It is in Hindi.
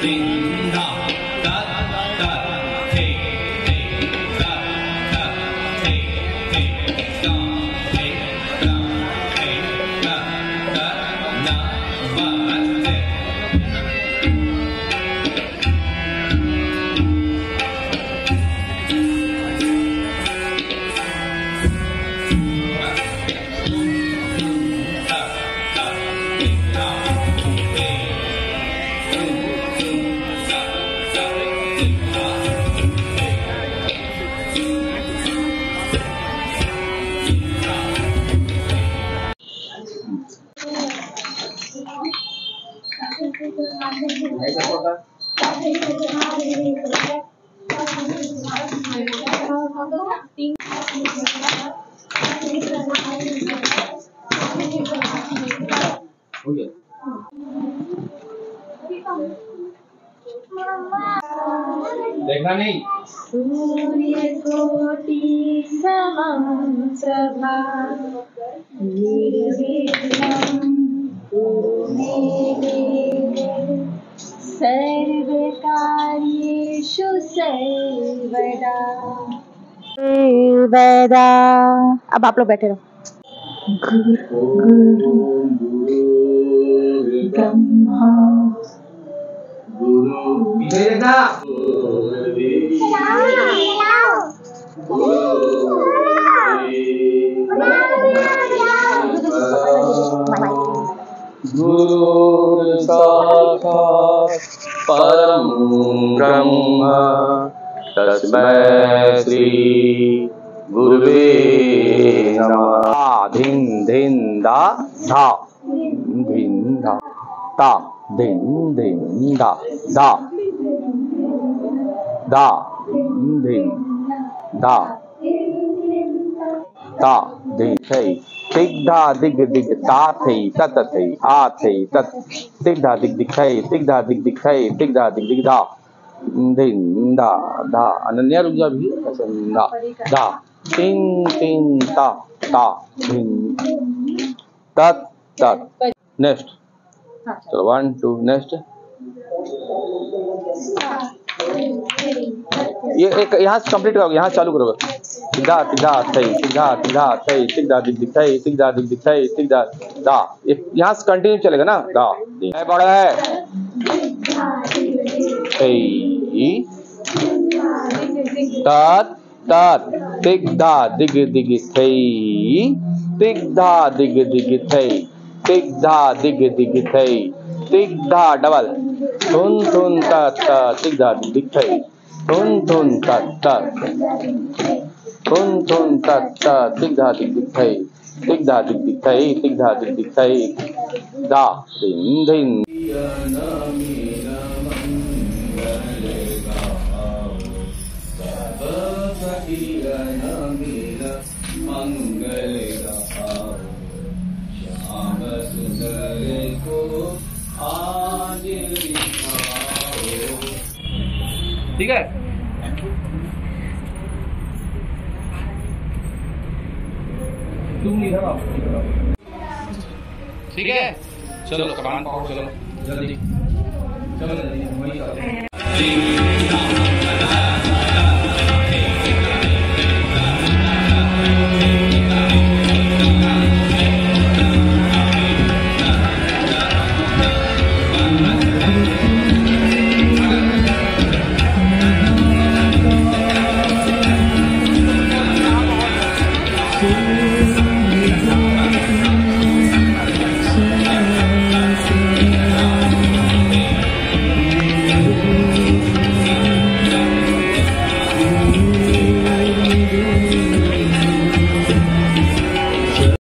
देखना नहीं। सूर्य कोटि समप्रभा निर्विघ्नं कुरु मे देव सर्वकार्येषु सर्वदा। अब आप लोग बैठे रहो। गुरु ब्रह्मा गुरु साक्षात् परम ब्रह्म तस्मै श्री गुरुवे नमः। धिन धिन दा धा धिन धा ता धिन धिन दा धा दा धिन दा ता धिन थै तिग धा दिग दिग ता थै तत थै आ थै तत तिग धा दिग दिग थै तिग धा दिग दिग थै तिग धा दिग दिग धा धिन दा धा अनन्या रुक जा भी ऐसा दा धा तिन तिन ता ता धिन तत तत। नेक्स्ट चलो 1 2 नेक्स्ट। ये एक यहाँ से कंप्लीट करोगे, यहाँ चालू करोगे। तिगदा तिगदा थै तिगदा तिगदा थै तिगदा दिग दिग थै तिगदा दिग दिग थै तिगदा दा। यहाँ से कंटिन्यू चलेगा ना। दा है बड़ा है थै तात तात तिगदा दिग दिग थै तिगदा दिग दिग थै तिगदा दिग दिग थै तिगदा डबल थुन थुन तात तात तिगदा दिग दिग थै थुन थुन तात तात थुन थुन तात तात तिगदा दिग दिग थै तिगदा दिग दिग थै तिगदा दिग दिग थै दा धिन धिन। ठीक है। तुम इधर आओ। ठीक है चलो कमान पाओ चलो जल्दी चलो जल्दी वही करो।